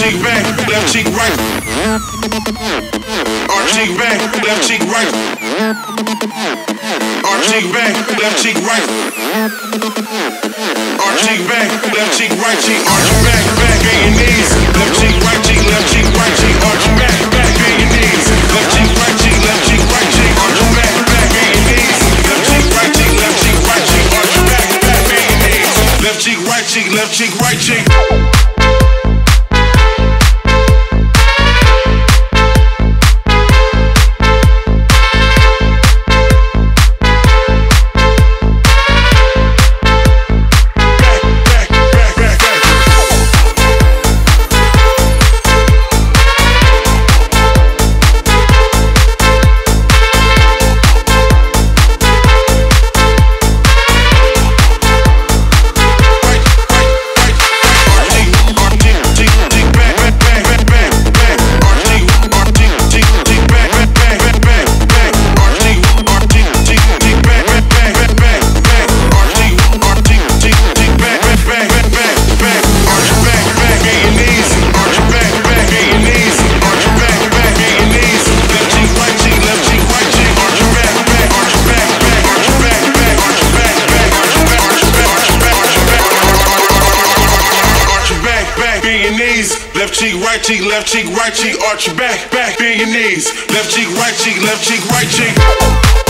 cheek back, left cheek right. Arch cheek back, left cheek right. Arch cheek back, left cheek right. Arch cheek back, left cheek right cheek. Arch your back, back on your knees. Left cheek, right cheek, left cheek, right cheek. Arch your back, back on your knees. Left cheek, right cheek, left cheek, right cheek. Arch your back, back on your knees. Left cheek, right cheek, left cheek, right cheek. Arch your back, back on your knees. Left cheek, right cheek, left cheek, right cheek. Left cheek, right cheek, left cheek, right cheek. Arch your back, back, bend your knees. Left cheek, right cheek, left cheek, right cheek.